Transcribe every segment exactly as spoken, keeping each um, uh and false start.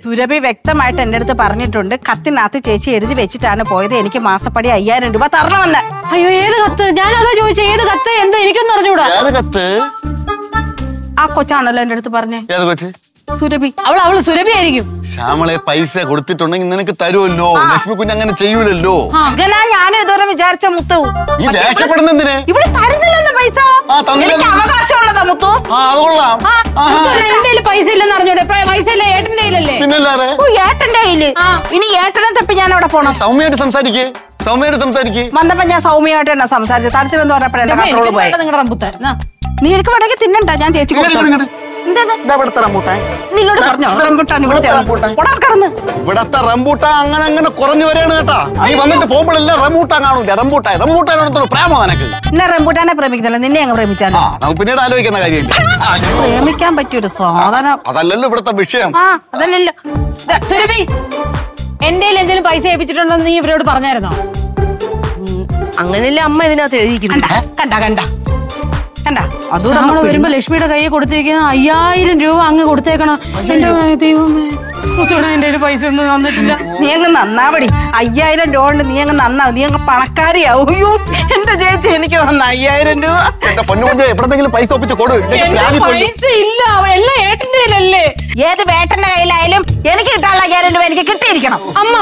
സുരഭി വ്യക്തമായിട്ട് എന്റെ അടുത്ത് പറഞ്ഞിട്ടുണ്ട് കത്തിനകത്ത് ചേച്ചി എഴുതി വെച്ചിട്ടാണ് പോയത് എനിക്ക് മാസപ്പടി അയ്യായിരം രൂപ തരണമെന്ന്. അയ്യോ ഏത് കത്ത്? ഞാൻ അതാ ചോദിച്ചത്, ഏത് കത്ത് എന്താ എനിക്കൊന്നും അറിഞ്ഞൂടാ. ആ കൊച്ചാണല്ലോ എന്റെ അടുത്ത് പറഞ്ഞേ. സുരഭി. അവള് അവള് സുരഭി ആയിരിക്കും. ശ്യാമളെ പൈസ കൊടുത്തിട്ടുണ്ടെങ്കിൽ നിനക്ക് തരുമല്ലോ. ലക്ഷ്മി കുഞ്ഞ് അങ്ങനെ ചെയ്യൂലല്ലോ. ഞാനും ഇതുവരെ വിചാരിച്ച മുത്തു. ദേഷ്യപ്പെടുന്നെന്തിന്? ഇവിടെ തരുന്നില്ലല്ലോ പൈസ. അവകാശമുള്ളതാ മുത്തു. എന്റെ പൈസ ഇല്ലെന്ന് അറിഞ്ഞൂടെ? പൈസ ഇല്ല ഏട്ടന്റെ കയ്യിലല്ലേ? പിന്നല്ലാതെ ഏട്ടന്റെ കയ്യില്. ഇനി ഏട്ടനെ തപ്പി ഞാൻ അവിടെ പോണം. സൗമ്യമായിട്ട് സംസാരിക്കേ സൗമ്യമായിട്ട് സംസാരിക്കേ വന്നപ്പോ ഞാൻ സൗമ്യമായിട്ട് തന്നെ സംസാരിച്ചത്. തരത്തിലെന്ന് പറഞ്ഞപ്പോഴേ നിങ്ങളുടെ റംബുത്താൻ നീ എനിക്ക് വേണമെങ്കിൽ തിന്നണ്ട. ഞാൻ ചേച്ചി ഇവിടത്തെ റംബൂട്ടാൻ അങ്ങനെ അങ്ങനെ കുറഞ്ഞു വരെയാണ് കേട്ടാ. നീ വന്നിട്ട് പോകുമ്പോഴെല്ലാം റംബൂട്ടാൻ കാണൂല. റംബൂട്ടാൻ റംബൂട്ടാനോടത്തോളം പ്രേമോ നിനക്ക്? എന്നെ റംബൂട്ടാനെ പ്രേമിക്കുന്നില്ല, നിന്നെ അങ്ങ് പ്രേമിച്ചാണ്. നമുക്ക് പിന്നീട് ആലോചിക്കുന്ന കാര്യമില്ല. പ്രേമിക്കാൻ പറ്റിയൊരു സാധനം അതല്ലല്ലോ ഇവിടത്തെ വിഷയം. അതല്ലല്ലോ. സുരഭി, എന്റെ എന്തെങ്കിലും പൈസ ഏൽപ്പിച്ചിട്ടുണ്ടോ നീ ഇവരോട് പറഞ്ഞായിരുന്നോ? അങ്ങനെയല്ലേ അമ്മ ഇതിനകത്ത് എഴുതിയിരിക്കുന്നു. കണ്ട കണ്ട കണ്ട നമ്മള് വരുമ്പോ ലക്ഷ്മിയുടെ കയ്യിൽ കൊടുത്തിരിക്കുന്ന അയ്യായിരം രൂപ അങ്ങ് കൊടുത്തേക്കണം. എന്റെ ദൈവമേ, എന്റെ ഒരു പൈസ ഒന്നും തന്നിട്ടില്ല. നീ അങ്ങ് നന്നാവടി. അയ്യായിരം രൂപ കൊണ്ട് നീ അങ്ങ് നന്നാവും. നീ അങ്ങ് പണക്കാരിയാവും. അയ്യോ എന്റെ ചേച്ചി എനിക്ക് തന്ന അയ്യായിരം രൂപ. എവിടെങ്കിലും പൈസ ഒപ്പിച്ച് കൊടു. പൈസ ഇല്ല, എല്ലാം ഏട്ടന്റെ കയ്യിലല്ലേ. ഏത് വേട്ടന്റെ കയ്യിലായാലും എനിക്ക് കിട്ടാനുള്ള അയ്യായിരം രൂപ എനിക്ക് കിട്ടിയിരിക്കണം. അമ്മ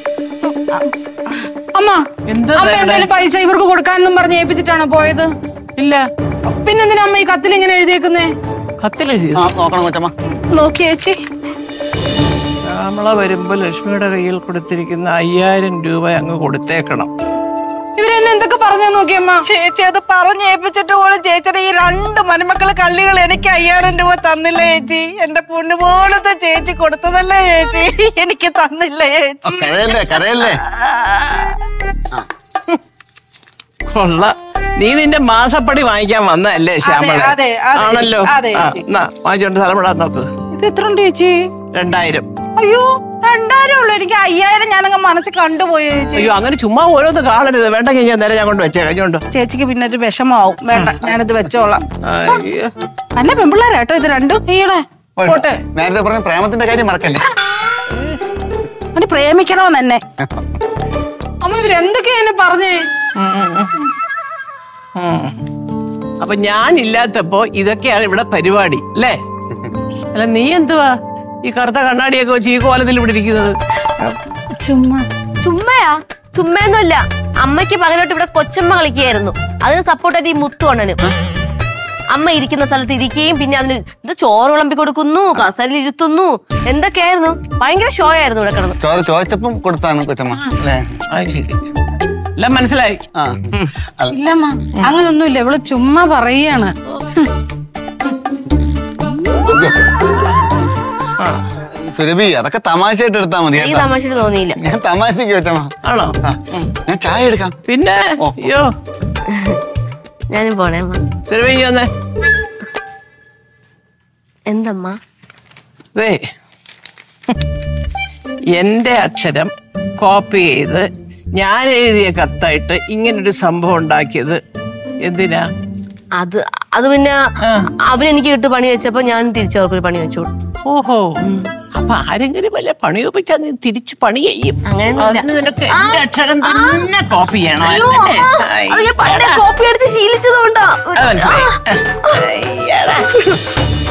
അമ്മ അമ്മ എന്തായാലും പൈസ ഇവർക്ക് കൊടുക്കാനെന്നും പറഞ്ഞ് ഏൽപ്പിച്ചിട്ടാണോ പോയത്? ഇല്ല. പിന്നെന്തിനാ അമ്മ ഈ കത്തിൽ ഇങ്ങനെ എഴുതിയേക്കുന്നേ? കത്തിലെഴുതി നോക്കി ചേച്ചി. നമ്മളെ വരുമ്പോ ലക്ഷ്മിയുടെ കയ്യിൽ കൊടുത്തിരിക്കുന്ന അയ്യായിരം രൂപ അങ്ങ് കൊടുത്തേക്കണം. ഇവരെന്നെ എന്തൊക്കെ പറഞ്ഞാ നോക്കിയമ്മ. ചേച്ചി അത് പറഞ്ഞേൽപ്പിച്ചിട്ട് പോലും ചേച്ചിയുടെ ഈ രണ്ട് മരുമക്കള് കള്ളികൾ എനിക്ക് അയ്യായിരം രൂപ തന്നില്ല ചേച്ചി. എന്റെ പൊന്നു പോലത്തെ ചേച്ചി കൊടുത്തതല്ലേ ചേച്ചി, എനിക്ക് തന്നില്ല ചേച്ചി. കൊള്ള, നീ നിന്റെ മാസപ്പടി വാങ്ങിക്കാൻ വന്നല്ലേ ശ്യാമള? ആണല്ലോ. വാങ്ങിച്ചോണ്ട് സ്ഥലം വിടാൻ നോക്ക്. ഇത് എത്ര ഉണ്ട് ചേച്ചി? രണ്ടായിരം. അയ്യോ രണ്ടായിരം ഉള്ളു. എനിക്ക് അയ്യായിരം ഞാനങ്ങ് മനസ്സിൽ കണ്ടുപോയി ചേച്ചി. അയ്യോ അങ്ങനെ ചുമ്മാ ഓരോന്ന് കാണരുത്. വേണ്ടെങ്കിൽ ഞാൻ നേരെ ഞാൻ കൊണ്ട് വെച്ചേ കഴിഞ്ഞോണ്ട്. ചേച്ചിക്ക് പിന്നെ ഒരു വിഷമാവും. വേണ്ട, ഞാനിത് വെച്ചോളാം. നല്ല പെമ്പിള്ളേരാട്ടോ ഇത് രണ്ടും. പോട്ടെ. നേരത്തെ പറഞ്ഞ പ്രേമത്തിന്റെ കാര്യം മറക്കല്ലേ. അവന് പ്രേമിക്കണോന്ന് തന്നെ. അമ്മ ഇവരെന്തൊക്കെയാ എന്നെ പറഞ്ഞേ? അപ്പൊ ഞാൻ ഇല്ലാത്തപ്പോ ഇതൊക്കെയാണ് ഇവിടെ പരിപാടി അല്ലേ? അല്ല നീ എന്തുവാ ഈ കറുത്ത കണ്ണാടിയൊക്കെ വെച്ച് ഈ കോലത്തിൽ ഇവിടെ ഇരിക്കുന്നത്? ചുമ്മാ ചുമ്മയാ? ചുമ്മയൊന്നുമല്ല, അമ്മയ്ക്ക് പകലോട്ട് ഇവിടെ കൊച്ചമ്മ കളിക്കുകയായിരുന്നു. അതിന് സപ്പോർട്ടായിട്ട് ഈ മുത്തുവണ്ണനും. അമ്മ ഇരിക്കുന്ന സ്ഥലത്ത് ഇരിക്കുകയും പിന്നെ അതിന് ഇത് ചോറ് വിളമ്പി കൊടുക്കുന്നു, കസലിൽ ഇരുത്തുന്നു, എന്തൊക്കെയായിരുന്നു. ഭയങ്കര ഷോ ആയിരുന്നു ഇവിടെ കിടന്നു. ചോറ് ചോദിച്ചപ്പം കൊടുത്താണ് കൊച്ചമ്മ. ശരി, എല്ലാം മനസ്സിലായി. ഇല്ലമ്മ അങ്ങനൊന്നുമില്ല, ഇവള് ചുമ്മാ പറയാണ്. സുരഭി അതൊക്കെ തമാശയായിട്ട് എടുത്താ മതി. തമാശ തോന്നിയില്ല. ഞാൻ തമാശക്ക് വെച്ചമ്മ. ആണോ? ഞാൻ ചായ എടുക്കാം. പിന്നെ അയ്യോ ഞാനും പോണേ. സുരഭി വന്നേ. എന്തമ്മ? അതെ, എന്റെ അക്ഷരം കോപ്പി ചെയ്ത് ഞാൻ എഴുതിയ കത്തായിട്ട് ഇങ്ങനൊരു സംഭവം ഉണ്ടാക്കിയത് എന്തിനാ? അത് അത് പിന്നെ അവനെനിക്ക് കിട്ടു പണി വെച്ചപ്പോ ഞാൻ തിരിച്ചവർക്കൊരു പണി വെച്ചു. ഓഹോ, അപ്പൊ ആരെങ്കിലും വല്ല പണി ഒപ്പിച്ചാ നീ തിരിച്ച് പണി ചെയ്യും. നിനക്ക് എന്റെ അക്ഷരം തന്നെ കോപ്പി ചെയ്യണം. കോപ്പി അടിച്ച് ശീലിച്ചതുകൊണ്ടാ. മനസ്സിലായി.